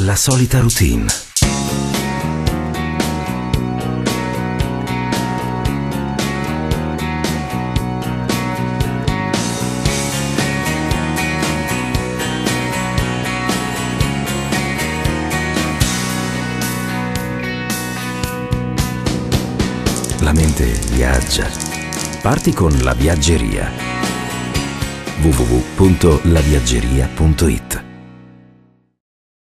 La solita routine. La mente viaggia. Parti con La Viaggeria. www.laviaggeria.it